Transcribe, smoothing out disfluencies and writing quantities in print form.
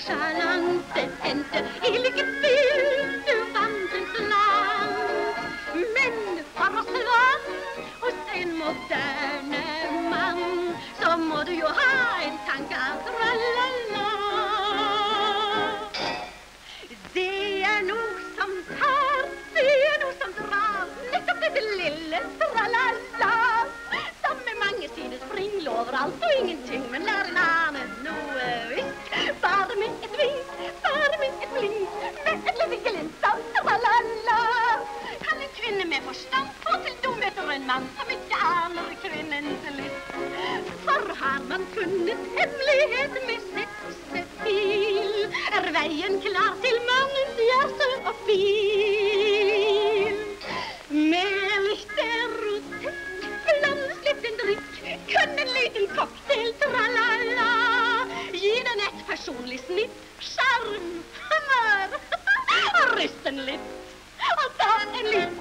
nonchalante hendte I like fylte vandringsland. Men for å svare hos en moderne mann, så må du jo ha en tanke av trallala. Det noe som tar, det noe som drar, nettopp dette lille trallala, som med mange sine springler overalt og ingenting, men lærer en annen noe visst. Bare med et vis, bare med et blink, med et lite glimt av trallala. Kan en kvinne med forstand få til do møter en mann som ikke aner kvinnens lyst? For har man funnet hemmelighet med sexepil, veien klar til mannens hjerte og fil. Med litt erotikk, blandes litt en drikk, kun en liten cocktail trallala. Gi den et personlig snitt, skjerm, humør, og ryst den litt, og ta en liten